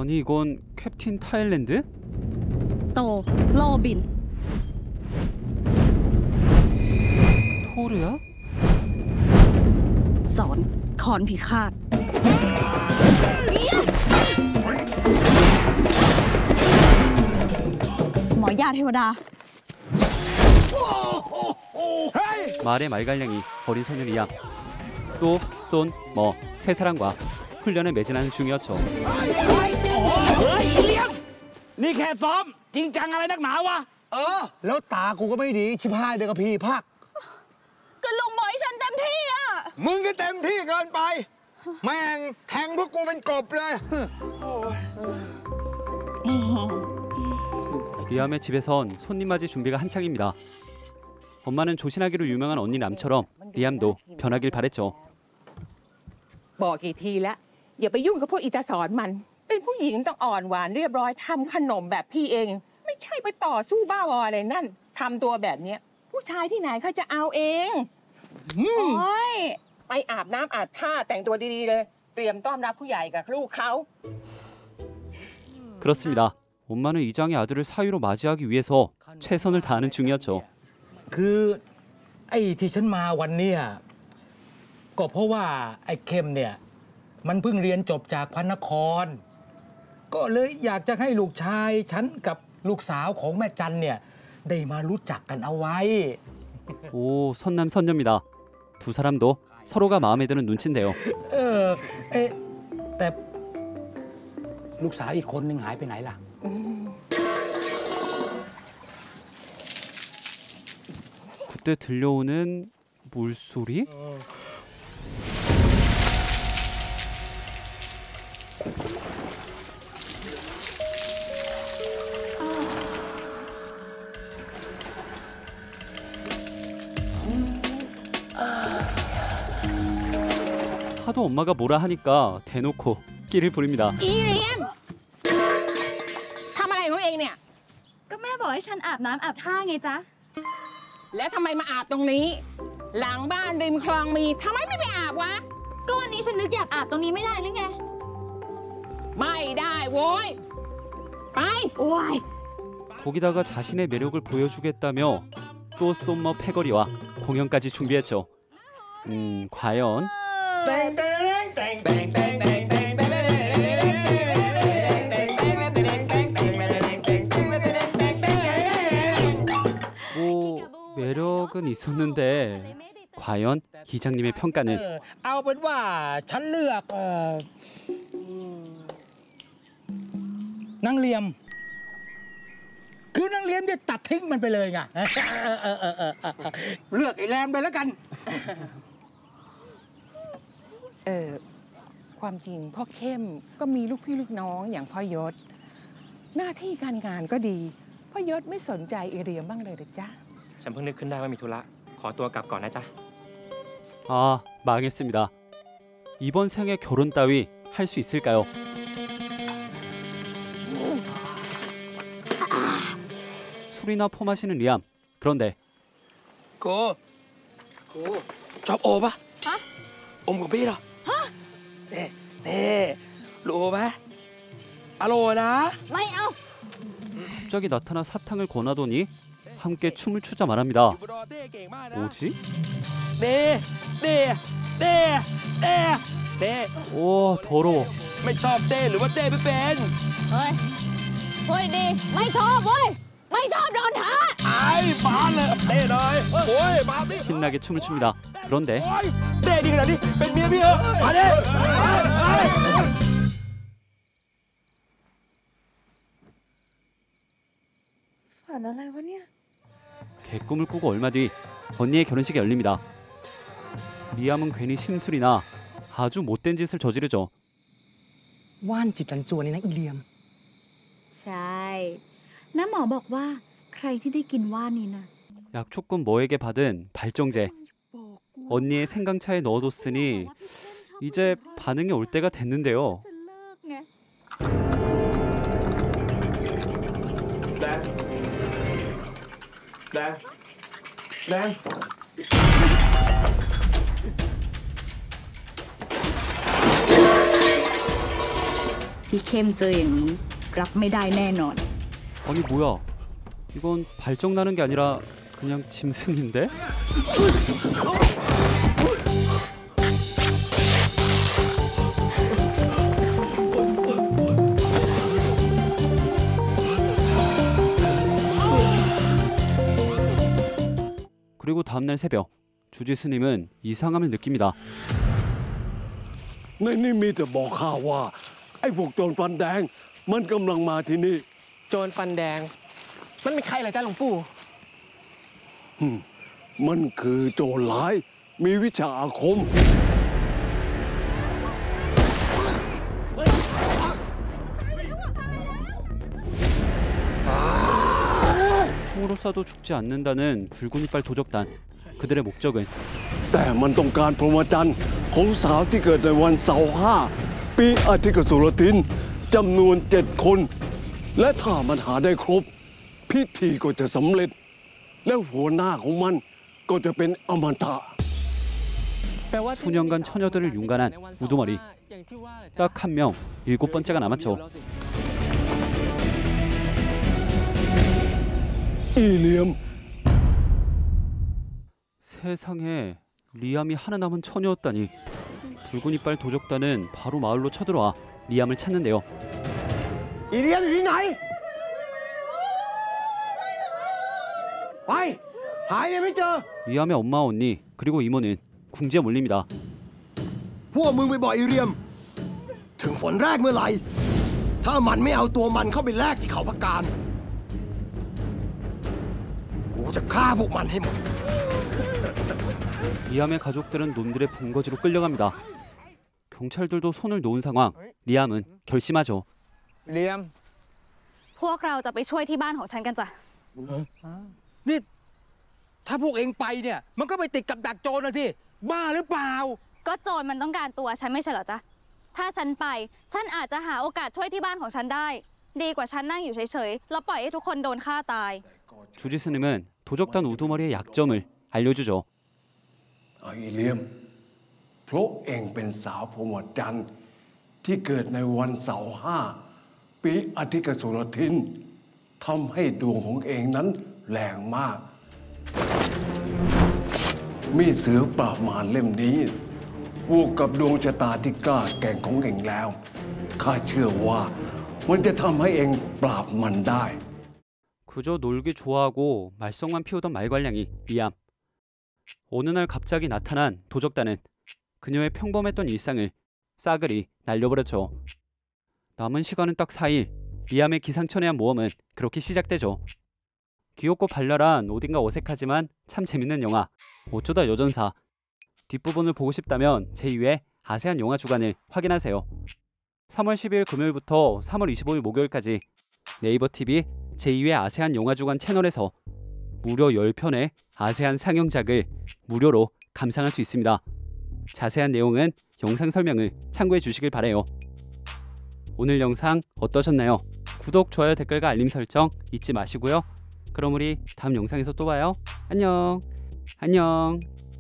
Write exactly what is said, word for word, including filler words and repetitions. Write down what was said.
아니 이건 캡틴 타일랜드? โตโรบิน 토르야? สอนคอนพิฆาตหมอยาเทวดา 말의 말갈량이 어린 소년 리암 또, 쏜, 머, 세 사람과 훈련에 매진하는 중이었죠. นี่แค่ซ้อมจริงจังอะไรนักหนาวะเออแล้วตากูก็ไม่ดีชิบหายเดี๋ยวกับพี่พักก็ลุงบอกให้ฉันเต็มที่อ่ะมึงก็เต็มที่เกินไปแม่งแทงพวกกูเป็นกบเลย 리암의 집에선 손님 맞이 준비가 한창입니다. 엄마는 조신하기로 유명한 언니 남처럼 리암도 변하길 바랬죠. บอกกี่ทีแล้วอย่าไปยุ่งกับพวกอิตาสอนมันเป็นผู้หญิงต้องอ่อนหวานเรียบร้อยทำขนมแบบพี่เองไม่ใช่ไปต่อสู้บ้าบออะไรนั่นทำตัวแบบเนี้ยผู้ชายที่ไหนเขาจะเอาเองโอ้ยไปอาบน้ำอาบท่าแต่งตัวดีๆเลยเตรียมต้อนรับผู้ใหญ่กับลูกเขา 그렇습니다. 엄마는 이장의 아들을 사위로 맞이하기 위해서 최선을 다하는 중이었죠. คือไอ้ที่ฉันมาวันเนี้ยก็เพราะว่าไอ้เข้มเนี่ยมันเพิ่งเรียนจบจากพระนครก็เลยอยากจะให้ลูกชายฉันกับลูกสาวของแม่จันเนี่ยได้มารู้จักกันเอาไว้ 오, 선남선녀입니다. 두 사람도 서로가 마음에 드는 눈치인데요. เออเอ๊ะแต่ลูกสาวอีกคนหนึ่งหายไปไหนล่ะ 그때 들려오는 물소리? 하도 엄마가 뭐라 하니까 대놓고 끼를 부립니다. อีเรียนทำอะไรของเองเนี่ยก็แม่บอกให้ฉันอาบน้ำอาบท่าไงจ๊ะแล้วทำไมมาอาบตรงนี้ หลังบ้านริมคลองมีทำไมไม่ไปอาบวะก็วันนี้ฉันนึกอยากอาบตรงนี้ไม่ได้หรือไงไม่ได้โว้ยไปโอ้ย 거기다가 자신의 매력을 보여주겠다며 또 썸머 패거리와 공연까지 준비했죠. 음, 과연? 뭐 매력은 있었는데 과연 기장님의 평가는? เอาเป็นว่าฉันเลือกเอ่อนางเลียมคือนางเลียมจะตัดทิ้งมันไปเลยไงเลือกไอ้แรมไปแล้วกันเออความจริงพ่อเข้มก็มีลูกพี่ลูกน้องอย่างพ่อยศหน้าที่การงานก็ดีพ่อยศไม่สนใจเอเรียมบ้างเลยหรือจ๊ะฉันเพิ่งนึกขึ้นได้ว่ามีธุระขอตัวกลับก่อนนะจ๊ะ 아, 망했습니다. 이번 생에 결혼 따위 할 수 있을까요? 술이나 퍼마시는 리암. 그런데 กูกูชอบโอปะฮะอมกับพี่เหรอฮะเน่เน่รู้ไหมอร่อยนะไม่เอา 갑자기 나타나 사탕을 권하더니 함께 춤을 추자 말합니다. อยู่บนดอยเต้เก่งมากนะ 뭐지? เน่เน่เน่เน่เน่ 오, 더러워. ไม่ชอบเต้หรือว่าเต้ไม่เป็นเฮ้ยพูดดีไม่ชอบเว้ย ไม่ชอบโดนท้าไอ้บ้าเลยเต้เลยโอ้ยบ้าดิ 신나게 춤을 춥니다. 그런데 โอ้ยเต้ดีขนาดนี้เป็นเมียพี่เหรอมาดิเฮ้ยฝันอะไรวะเนี่ย 개꿈을 꾸고 얼마 뒤 언니의 결혼식이 열립니다. 리암은 괜히 심술이나 아주 못된 짓을 저지르죠. ว่านจิตรันจวนนี่นะอีเลียมใช่น้าหมอบอกว่าใครที่ได้กินว่านนี้นะ 약초꾼 머에게 받은 발정제. 언니의 생강차에 넣어뒀으니 이제 반응이 올 때가 됐는데요. จะเลิกไงแดงแดงแดง 이 พี่เข้มเจออย่างนี้รับไม่ได้แน่นอน 아니 뭐야? 이건 발정 나는 게 아니라 그냥 짐승인데? 그리고 다음날 새벽 주지 스님은 이상함을 느낍니다. ในนี่มีแต่บอกข้าว่า ไอ้พวกโจรฟันแดง มันกำลังมาที่นี่โจรฟันแดง มันเป็นใครเหรอจ้าหลวงปู่อืมมันคือโจรร้าย มีวิชาอาคม 총으로 쏴도 죽지 않는다는 붉은 이빨 도적단. 그들의 목적은 แต่มันต้องการพรหมจรรย์ของสาวที่เกิดในวันเสาร์ห้าปีอาทิตย์กสุรทินจำนวนเจ็ดคน และถ้ามันหาได้ครบ พิธีก็จะสำเร็จ และหัวหน้าของมันก็จะเป็นอมตะ 수년간 처녀들을 융간한 우두머리. 딱 한 명, 일곱 번째가 남았죠. อีเหลียม 세상에 리암이 하나 남은 처녀였다니. 붉은 이빨 도적단은 바로 마을로 쳐들어와 리암을 찾는데요. อีเลียมอยู่ที่ไหน ไป หายเลยไม่เจอ 리암의 엄마와 언니 그리고 이모는 궁지에 몰립니다. พวกมึงไปบอกอีเลียม ถึงฝนแรกเมื่อไหร่ ถ้ามันไม่เอาตัวมันเข้าไปแลกที่เขาพักการ กูจะฆ่าพวกมันให้หมด 리암의 가족들은 놈들의 본거지로 끌려갑니다. 경찰들도 손을 놓은 상황. 리암은 결심하죠. เลียมพวกเราจะไปช่วยที่บ้านของฉันกันจ้ะนี่ ถ้าพวกเองไปเนี่ย มันก็ไปติดกับดักโจรนะที่บ้าหรือเปล่าก็โจรมันต้องการตัวฉันไม่ใช่เหรอจ๊ะ ถ้าฉันไป ฉันอาจจะหาโอกาสช่วยที่บ้านของฉันได้ ดีกว่าฉันนั่งอยู่เฉยๆ แล้วปล่อยให้ทุกคนโดนฆ่าตาย 주지 스님은 도적단 우두머리의 약점을 알려주죠. ไอ้เหลียมเพราะเองเป็นสาวพรหมจรรย์ที่เกิดในวันเสาร์ห้าปีอาทิตย์กสุรทินทำให้ดวงของเองนั้นแรงมาก มีเสือปราบมารเล่มนี้บวกกับดวงชะตาที่กล้าแกร่งของเองแล้วข้าเชื่อว่ามันจะทำให้เองปราบมันได้ 그저 놀기 좋아하고 말썽만 피우던 말괄량이 리암. 어느 날 갑자기 나타난 도적단은 그녀의 평범했던 일상을 싸그리 날려버렸죠. 남은 시간은 딱 사 일. 리암의 기상천외한 모험은 그렇게 시작되죠. 귀엽고 발랄한 어딘가 어색하지만 참 재밌는 영화 어쩌다 여전사. 뒷부분을 보고 싶다면 제이 회 아세안 영화 주간을 확인하세요. 삼월 십이일 금요일부터 삼월 이십오일 목요일까지 네이버 티비 제이 회 아세안 영화 주간 채널에서 무려 십 편의 아세안 상영작을 무료로 감상할 수 있습니다. 자세한 내용은 영상 설명을 참고해 주시길 바라요. 오늘 영상 어떠셨나요? 구독, 좋아요, 댓글과 알림 설정 잊지 마시고요. 그럼 우리 다음 영상에서 또 봐요. 안녕. 안녕.